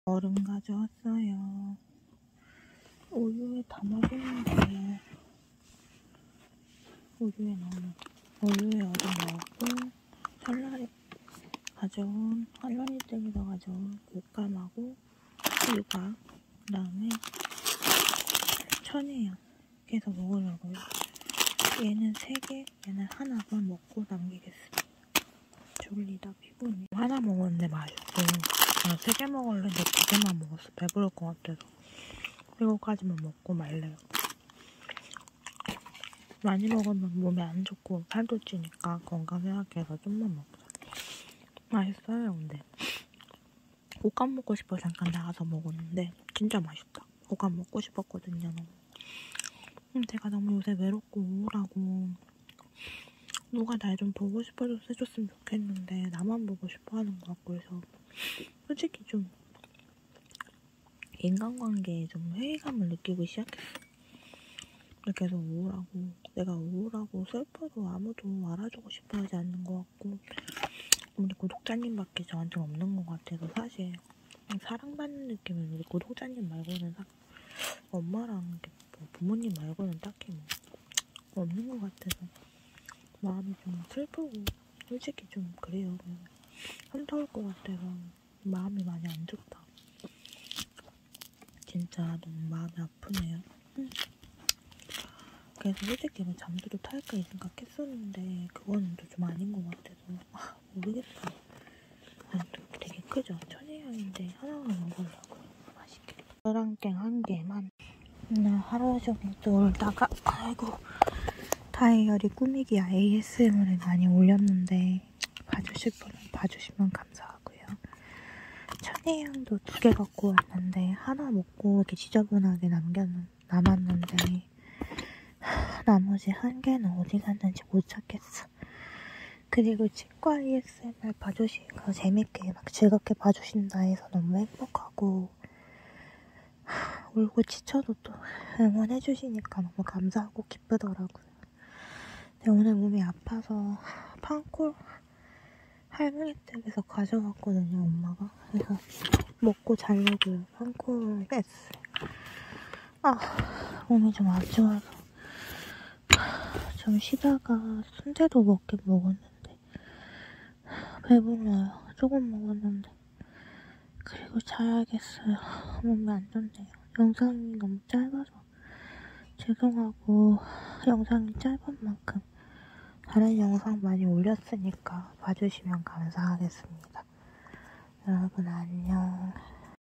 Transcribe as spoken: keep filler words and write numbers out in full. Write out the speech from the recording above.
얼음 가져왔어요. 우유에 담아줬는데 우유에 넣어 우유에 얼음 넣었고 설날에 가져온 할머니 댁에서 가져온 곶감하고 유과, 그 다음에 천혜향 해서 먹으려고요. 얘는 세 개, 얘는 하나만 먹고 남기겠습니다. 졸리다 피곤해. 하나 먹었는데 맛있고 세 개 먹을래는데 두 개만 먹었어. 배부를 것 같아서 이거까지만 먹고 말래요. 많이 먹으면 몸에 안 좋고 살도 찌니까 건강 생각해서 좀만 먹자. 맛있어요. 근데 곶감 먹고 싶어 잠깐 나가서 먹었는데 진짜 맛있다. 곶감 먹고 싶었거든요. 음, 제가 너무 요새 외롭고 우울하고 누가 날 좀 보고 싶어줘서 해줬으면 좋겠는데 나만 보고 싶어 하는 것 같고 해서 솔직히 좀 인간관계에 좀 회의감을 느끼고 시작했어. 계속 우울하고 내가 우울하고 슬퍼도 아무도 알아주고 싶어 하지 않는 것 같고 우리 구독자님밖에 저한테 없는 것 같아서 사실 사랑받는 느낌은 우리 구독자님 말고는 사, 엄마랑 뭐 부모님 말고는 딱히 뭐 없는 것 같아서 마음이 좀 슬프고 솔직히 좀 그래요. 현타올 것 같아서 마음이 많이 안 좋다. 진짜 너무 마음이 아프네요. 응. 그래서 솔직히 뭐 잠수도 탈까 이 생각했었는데 그거는 또 좀 아닌 것 같아서 아, 모르겠어. 아니, 또 되게 크죠? 천혜향인데 하나만 먹으려고. 맛있게. 계란땡 한 개만. 오늘 하루 종일 놀다가 아이고 다이어리 꾸미기 에이에스엠알을 많이 올렸는데 봐주실 분은 봐주시면 감사하고요. 천혜향도 두 개 갖고 왔는데 하나 먹고 이렇게 지저분하게 남겼, 남았는데 나머지 한 개는 어디 갔는지 못 찾겠어. 그리고 치과 에이에스엠알 봐주시고 재밌게 막 즐겁게 봐주신다 해서 너무 행복하고 울고 지쳐도 또 응원해주시니까 너무 감사하고 기쁘더라고요. 근데 오늘 몸이 아파서 판콜 할머니 댁에서 가져왔거든요, 엄마가. 그래서 먹고 자려고요. 판콜 뺐어요. 아, 몸이 좀 안 좋아서 좀 쉬다가 순대도 먹긴 먹었는데 배불러요. 조금 먹었는데. 그리고 자야겠어요. 몸이 안 좋네요. 영상이 너무 짧아서 죄송하고 영상이 짧은 만큼 다른 영상 많이 올렸으니까 봐주시면 감사하겠습니다. 여러분 안녕.